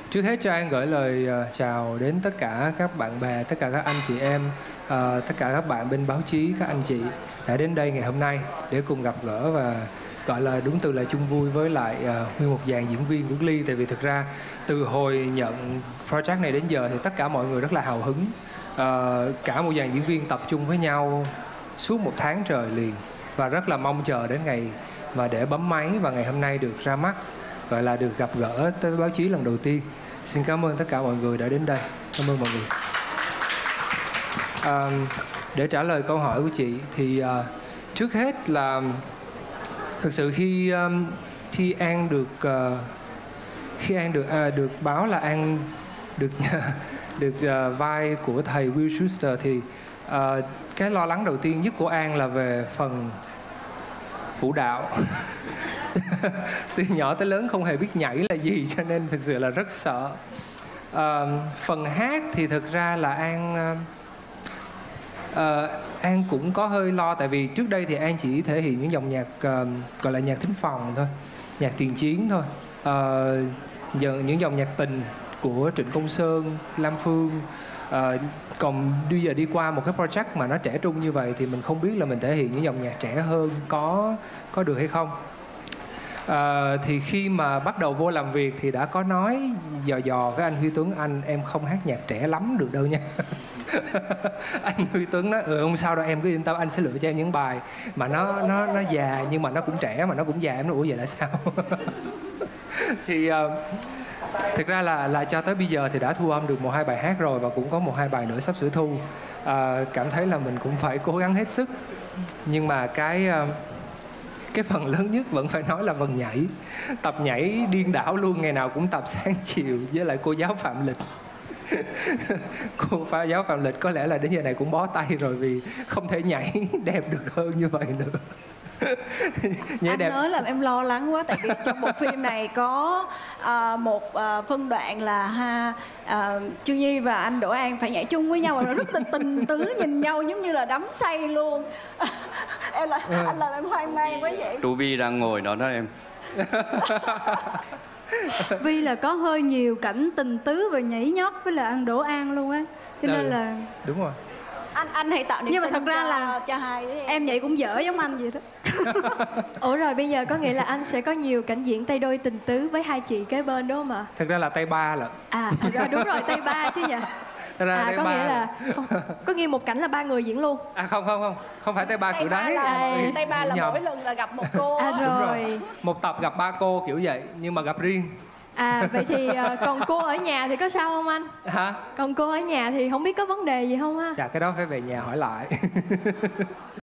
Trước hết cho An gửi lời chào đến tất cả các bạn bè, tất cả các anh chị em, tất cả các bạn bên báo chí, các anh chị đã đến đây ngày hôm nay để cùng gặp gỡ và gọi là đúng từ là chung vui với lại nguyên một dàn diễn viên của Glee. Tại vì thực ra từ hồi nhận project này đến giờ thì tất cả mọi người rất là hào hứng. Cả một dàn diễn viên tập trung với nhau suốt 1 tháng trời liền và rất là mong chờ đến ngày và để bấm máy và ngày hôm nay được ra mắt, gọi là được gặp gỡ tới báo chí lần đầu tiên. Xin cảm ơn tất cả mọi người đã đến đây. Cảm ơn mọi người. Để trả lời câu hỏi của chị thì trước hết là thực sự khi An được báo là An được vai của thầy Will Schuester thì cái lo lắng đầu tiên nhất của An là về phần vũ đạo. Từ nhỏ tới lớn không hề biết nhảy là gì cho nên thực sự là rất sợ. Phần hát thì thực ra là An cũng có hơi lo, tại vì trước đây thì An chỉ thể hiện những dòng nhạc gọi là nhạc thính phòng thôi, nhạc tiền chiến thôi, những dòng nhạc tình của Trịnh Công Sơn, Lam Phương. Còn bây giờ đi qua một cái project mà nó trẻ trung như vậy thì mình không biết là mình thể hiện những dòng nhạc trẻ hơn có được hay không. Thì khi mà bắt đầu vô làm việc thì đã có nói dò với anh Huy Tuấn, em không hát nhạc trẻ lắm được đâu nha. Anh Huy Tuấn nói không sao đâu em, cứ yên tâm, anh sẽ lựa cho em những bài mà nó già nhưng mà nó cũng trẻ mà nó cũng già. Em nói ủa vậy là sao? Thì thực ra là cho tới bây giờ thì đã thu âm được 1-2 bài hát rồi và cũng có 1-2 bài nữa sắp sửa thu. Cảm thấy là mình cũng phải cố gắng hết sức, nhưng mà cái phần lớn nhất vẫn phải nói là phần nhảy. Tập nhảy điên đảo luôn, ngày nào cũng tập sáng chiều với lại cô giáo Phạm Lịch. Cô giáo Phạm Lịch có lẽ là đến giờ này cũng bó tay rồi vì không thể nhảy đẹp được hơn như vậy nữa. Anh đẹp. Nói làm em lo lắng quá, tại vì trong bộ phim này có một phân đoạn là Chương Nhi và anh Đỗ An phải nhảy chung với nhau và nó rất tình tứ, nhìn nhau giống như là đắm say luôn. Anh làm em hoang mang quá vậy. Tụ Vi đang ngồi đó đó em. Vi là có hơi nhiều cảnh tình tứ và nhảy nhót với là anh Đỗ An luôn á, cho nên là đúng rồi. Anh hãy tạo niềm nhưng mà tin thật ra là cho hai đứa em nhảy cũng dở giống anh vậy đó. Ủa rồi bây giờ có nghĩa là anh sẽ có nhiều cảnh diễn tay đôi tình tứ với hai chị kế bên đúng không ạ? Thực ra là tay ba lận. Rồi đúng rồi, tay ba chứ nhỉ. Có nghĩa là có nghĩa một cảnh là 3 người diễn luôn. Không phải tay ba kiểu đấy. Tay ba là mỗi lần là gặp một cô. Rồi. Một tập gặp 3 cô kiểu vậy nhưng mà gặp riêng. Vậy thì còn cô ở nhà thì có sao không anh? Hả? Còn cô ở nhà thì không biết có vấn đề gì không ha? Dạ cái đó phải về nhà hỏi lại.